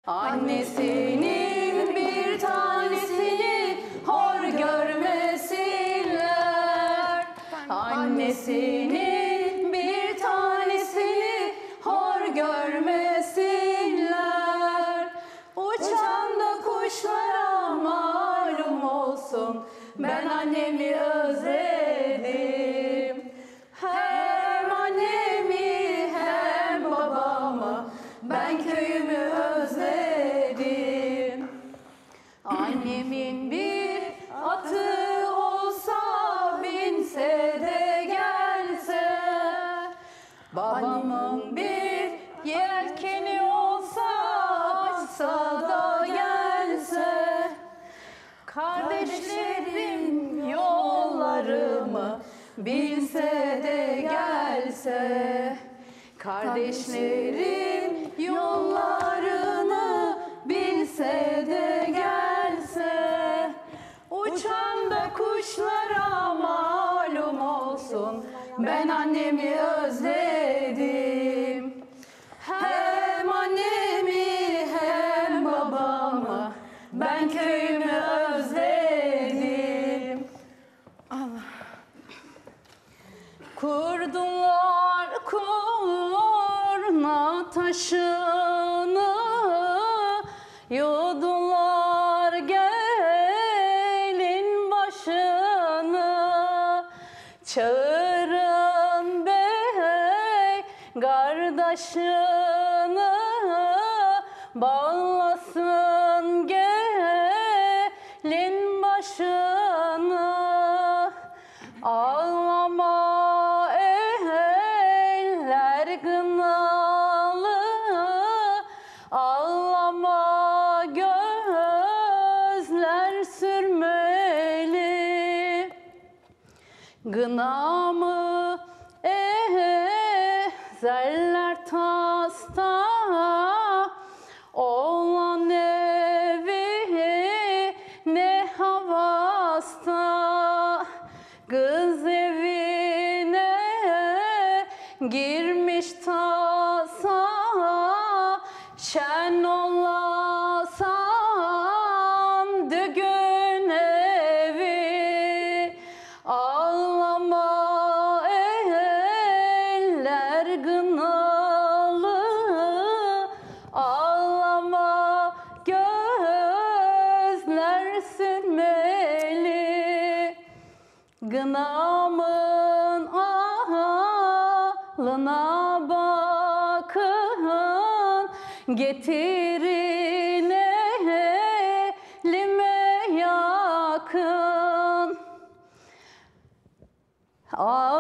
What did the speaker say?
Annesinin bir tanesini hor görmesinler. Annesinin bir tanesini hor görmesinler. Uçan da kuşlara malum olsun, ben annemi özledim. Hem annemi hem babamı, ben köyümü özledim. Annemin bir atı olsa, binse de gelse, babamın bir yelkeni olsa, açsa da gelse, kardeşlerim yollarımı bilse de gelse, kardeşlerim yollarını bilse de gelse, uçan da kuşlara malum olsun, ben annemi özledim. Hem annemi hem babamı, ben köyümü özledim. Allah. Kurdular kurna taşını, yudular gelin başını. Çağırın bey kardeşini, bağlasın gelin başını. Ağlama eller kınalı, ağlama gözler sürmeli. Gınamı ezeller tasta, oğlan evi ne havasta. Kız evine girmiş tasa, şen olasan düğün evi. Ağlama eller kınalı, ağlama gözler sürmeli. Gınamın ağlına bakın, getirin elime yakın.